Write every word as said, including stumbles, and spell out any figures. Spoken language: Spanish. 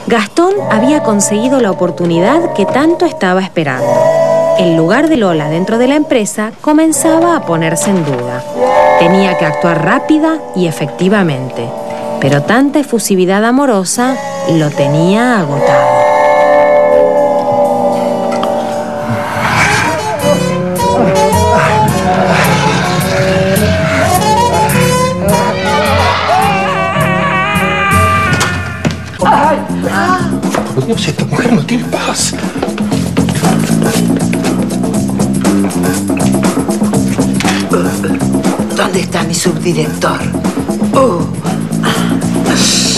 Gastón había conseguido la oportunidad que tanto estaba esperando. El lugar de Lola dentro de la empresa comenzaba a ponerse en duda. Tenía que actuar rápida y efectivamente, pero tanta efusividad amorosa lo tenía agotado. Por Dios, esta mujer no tiene paz. ¿Dónde está mi subdirector? Oh.